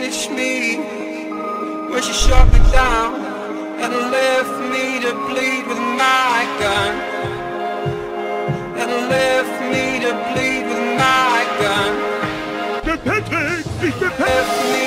finished me when she shot me down and left me to bleed with my gun. And left me to bleed with my gun. Left me